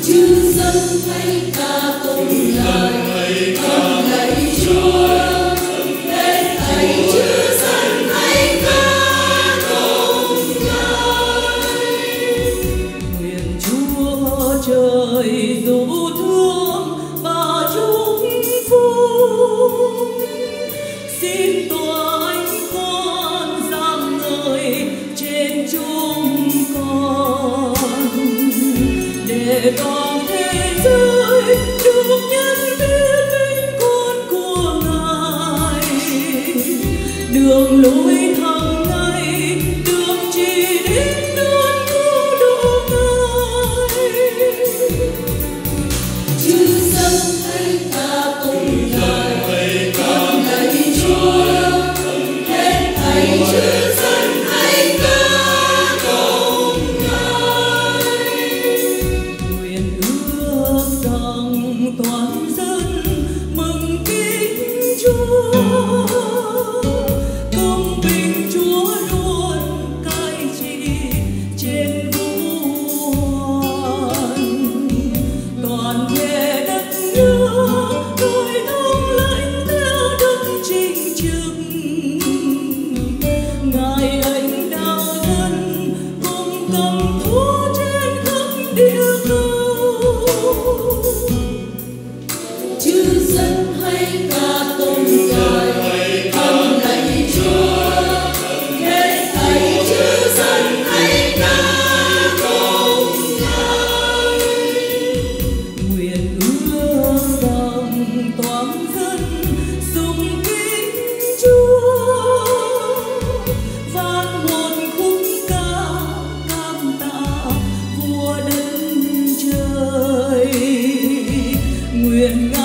chư dân hãy ca tụng ngài, con lạy Chúa. Hết thảy chư dân hãy ca tụng ngài. Nguyện Chúa trời dấu thương và chúc phúc, xin tòa ánh con rạng ngời trên chúng con, để toàn thế giới được nhân biết vinh quang của Ngài. Đường lối thẳng ngay được chỉ đến nơi cứu độ Ngài. Chư dân hãy ca tụng ngài, con lạy Chúa. Hết thảy chư dân hãy ca tụng ngài. Nguyện ước rằng toàn dân mừng kính Chúa, công bình Chúa luôn cai trị trên vũ hoàn. Toàn thể đất nước tôi thống lãnh theo đức chính trực, Ngài lãnh đạo dân cùng cầm thú trên khắp địa cầu. Chư dân hãy ca tụng ngài, con lạy Chúa. Hết thảy chư dân hãy ca tụng ngài. Nguyện ước rằng toàn dân sùng kính Chúa, vang một khúc ca cảm tạ vua đất trời. Nguyện